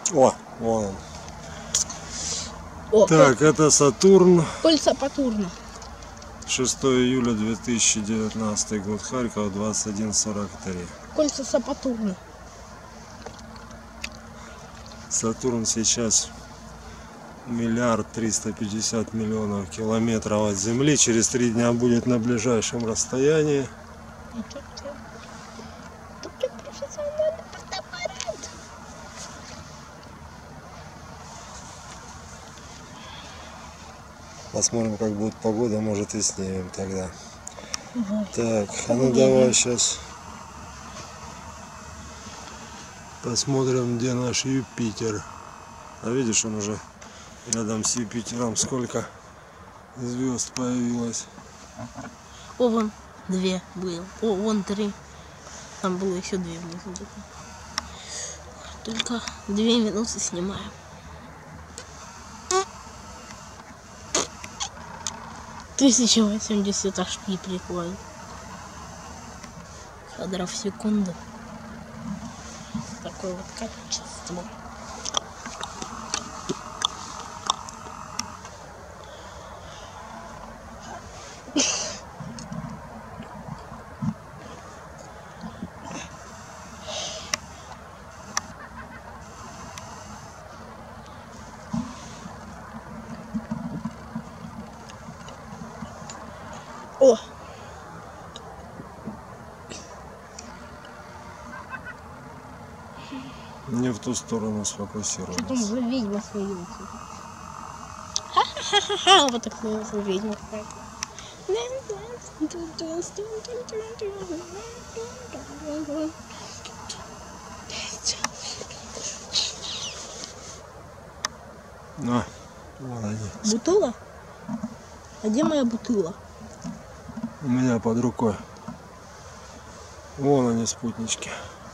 О, вон он. О, Так, это Сатурн. кольца Сатурна. 6 июля 2019 год. Харьков, 21:43. Кольца Сатурна. Сатурн сейчас 1 350 000 000 километров от Земли. Через 3 дня будет на ближайшем расстоянии. Посмотрим, как будет погода, может и снимем тогда. Так, а ну давай сейчас посмотрим, где наш Юпитер. А видишь, он уже рядом с Юпитером сколько звезд появилось. О, вон 2 было. О, вон 3. Там было еще 2 внизу. Только 2 минуты снимаем. Тысяча 80 HP прикольно. Кадров в секунду. Такое вот качество. О! Не в ту сторону Что там сфокусировалась. за ведьма смеется? Ха-ха-ха-ха! Вот так смеется ведьма какая-то. На, вон они. Бутыла? А где моя бутыла? У меня под рукой. Вон они, спутнички.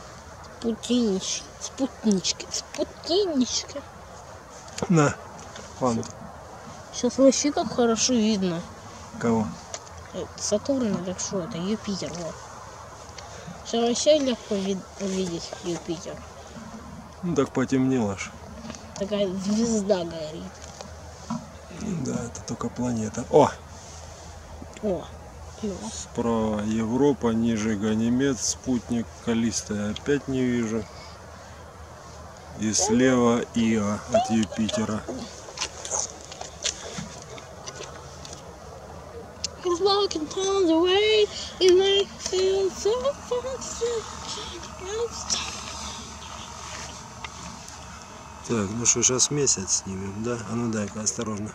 Спутнички. На, фант. Сейчас вообще как хорошо видно. Кого? Сатурн или что это? Юпитер. Вот. Сейчас вообще легко увидеть Юпитер. Ну так потемнело ж. Такая звезда горит. Да, это только планета. О! О, клево. Справа Европа, ниже Ганимед, спутник Каллиста я опять не вижу. И слева Ио от Юпитера. He's walking down the way, it makes me feel so fancy. Так, ну что, сейчас месяц снимем, да? А ну дай-ка, осторожно.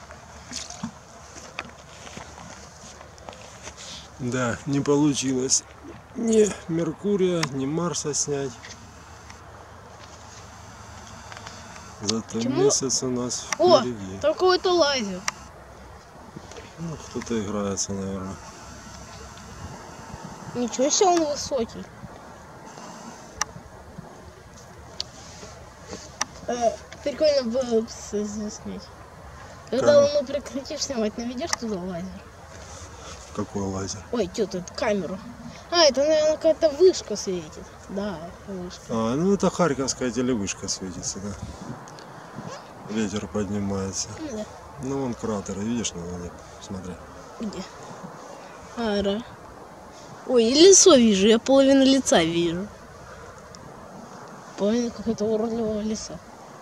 Да, не получилось ни Меркурия, ни Марса снять. Зато Почему? месяц у нас О, впереди. там какой-то лазер. Ну, кто-то играется, наверное. Ничего себе, он высокий. Прикольно было бы снять. Когда Луну прекратишь снимать, наведешь туда лазер. Какой лазер? Ой, что тут, камеру. А, это, наверное, какая-то вышка светит. Да, вышка. А, ну это Харьковская телевышка светится, да. Ветер поднимается. Ну, да. Ну вон кратеры, видишь, на воде? Смотри. Где? Ара. Ой, и лицо вижу, я половину лица вижу. Половина какого-то уродливого лица.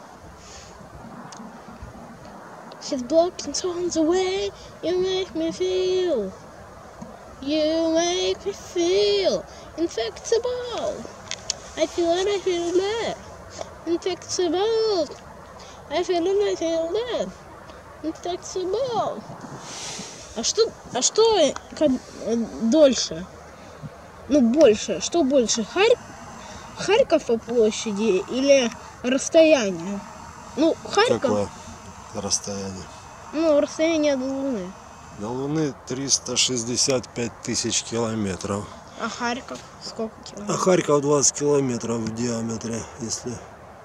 She's blocking on the way, you make me feel. You make me feel infectable. I feel that, I feel that. Infectable. I feel that, I feel that. Infectable. А что дольше? Ну, больше. Что больше? Харьков по площади или расстояние? Ну, Харьков... Какое расстояние? Ну, расстояние до Луны. До Луны 365 000 километров. А Харьков сколько А километров? Харьков 20 километров в диаметре, если...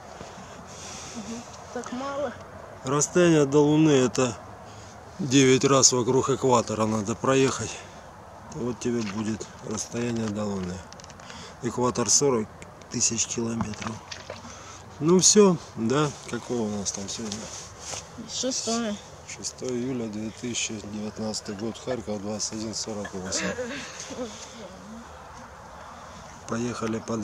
Так мало. Расстояние до Луны это 9 раз вокруг экватора надо проехать. Вот тебе будет расстояние до Луны. Экватор 40 000 километров. Ну все, да? Какого у нас там сегодня? 6. 6 июля 2019 год, Харьков, 21:48. Поехали под